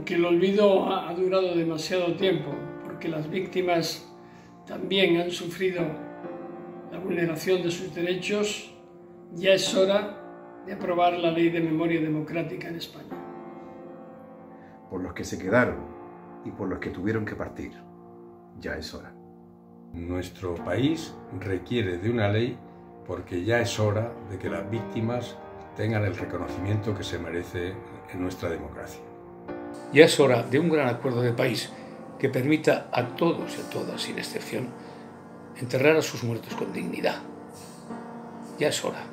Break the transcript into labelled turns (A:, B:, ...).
A: porque el olvido ha durado demasiado tiempo, porque las víctimas también han sufrido la vulneración de sus derechos, ya es hora de aprobar la Ley de Memoria Democrática en España.
B: Por los que se quedaron y por los que tuvieron que partir, ya es hora.
C: Nuestro país requiere de una ley porque ya es hora de que las víctimas tengan el reconocimiento que se merece en nuestra democracia.
D: Ya es hora de un gran acuerdo de país que permita a todos y a todas, sin excepción, enterrar a sus muertos con dignidad. Ya es hora.